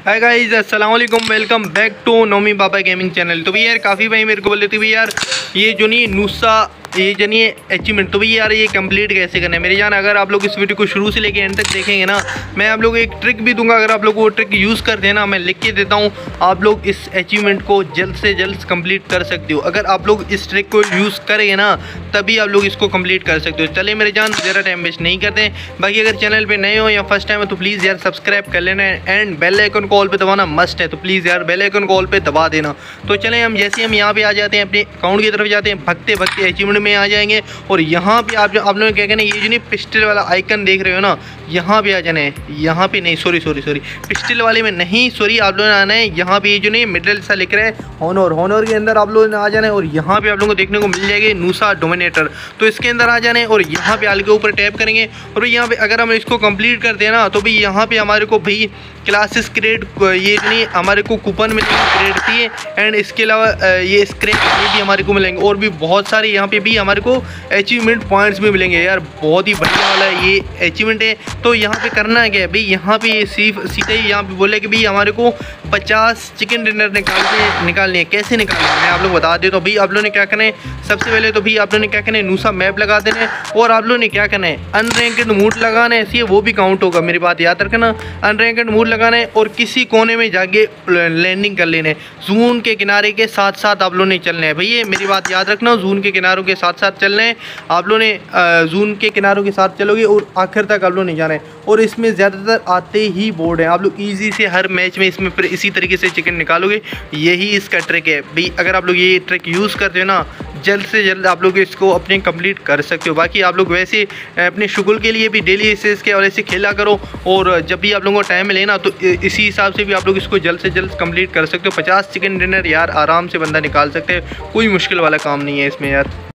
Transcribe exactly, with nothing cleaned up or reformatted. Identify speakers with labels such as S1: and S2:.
S1: हाय guys, अस्सलाम वालेकुम, welcome back to Nomi Baba gaming channel. तो भैया यार काफ़ी भाई मेरे को बोल रहे थे भैया यार ये जो नहीं नुस्खा ये जो नहीं अचीवमेंट तो भैया यार ये कंप्लीट कैसे करना है मेरी जान। अगर आप लोग इस वीडियो को शुरू से लेके एंड तक देखेंगे ना, मैं आप लोग को एक ट्रिक भी दूंगा। अगर आप लोग वो ट्रिक यूज़ करते हैं ना, मैं लिख के देता हूँ, आप लोग इस अचीवमेंट को जल्द से जल्द कंप्लीट कर सकते हो। अगर आप लोग इस ट्रिक को यूज़ करेंगे ना, तभी आप लोग इसको कंप्लीट कर सकते हो। चलिए मेरे जान, ज़रा टाइम वेस्ट नहीं करते हैं। बाकी अगर चैनल पे नए हो या फर्स्ट टाइम है तो प्लीज़ यार सब्सक्राइब कर लेना है एंड बेल आइकन को ऑल पे दबाना मस्ट है। तो प्लीज़ यार बेल आइकन को ऑल पे दबा देना। तो चलें हम जैसे हम यहाँ पे आ जाते हैं, अपने अकाउंट की तरफ जाते हैं, भगते भगते अचीवमेंट में आ जाएंगे। और यहाँ पे आप आप लोग क्या कहना है, ये जो नहीं पिस्टल वाला आइकन देख रहे हो ना, यहाँ पे आ जाना है। यहाँ पे नहीं, सॉरी सॉरी सॉरी पिस्टल वाले में नहीं, सॉरी आप लोगों ने आना है यहाँ पे। ये जो नहीं मिडल सा लिख रहा है हॉनर, हॉनर के अंदर आप लोगों ने आ जाना है। और यहाँ पे आप लोगों को देखने को मिल जाएगी नुस्खा डोमिनेटर, तो इसके अंदर आ जाना है। और यहाँ पे आल के ऊपर टैप करेंगे और यहाँ पे अगर हम इसको कंप्लीट करते हैं ना, तो भाई यहाँ पे हमारे को भाई क्लासेस क्रेड ये नहीं हमारे को कूपन मिलेंगे क्रेड की, एंड इसके अलावा ये स्क्रैप ये भी हमारे को मिलेंगे। और भी बहुत सारे यहाँ पे भी हमारे को अचीवमेंट पॉइंट्स भी मिलेंगे यार। बहुत ही बढ़िया वाला ये अचीवमेंट है। तो यहाँ पे करना है क्या भाई, यहाँ पे सिर्फ सीधा ही यहाँ पे बोले कि भाई हमारे को पचास चिकन डिनर निकालने निकालने हैं। कैसे निकालने हैं मैं आप लोग बता देता हूँ। भाई आप लोगों ने क्या करना है, सबसे पहले तो भाई आप लोगों ने क्या करना है, नुस्खा मैप लगा देना है। और आप लोगों ने क्या करना है, अनरैंक्ड मूड लगाना है, ऐसी वो भी काउंट होगा, मेरी बात याद रखना। अनरैंक्ड मूड लगाना है और किसी कोने में जाके लैंडिंग कर लेना है। जून के किनारे के साथ साथ आप लोगों ने चलना है। भैया मेरी बात याद रखना, जून के किनारों के साथ साथ चलना है। आप लोगों ने जून के किनारों के साथ चलोगे और आखिर तक आप लोगों ने जाना है। और इसमें ज़्यादातर आते ही बोर्ड है, आप लोग ईजी से हर मैच में इसमें फिर इसी तरीके से चिकन निकालोगे। यही इसका ट्रिक है भाई। अगर आप लोग ये ट्रिक यूज़ करते हो ना, जल्द से जल्द आप लोग इसको अपने कंप्लीट कर सकते हो। बाकी आप लोग वैसे अपने शुगल के लिए भी डेली इसे के और ऐसे खेला करो। और जब भी आप लोगों को टाइम मिले ना, तो इसी हिसाब से भी आप लोग इसको जल्द से जल्द कंप्लीट कर सकते हो। पचास चिकन डिनर यार आराम से बंदा निकाल सकते हैं, कोई मुश्किल वाला काम नहीं है इसमें यार।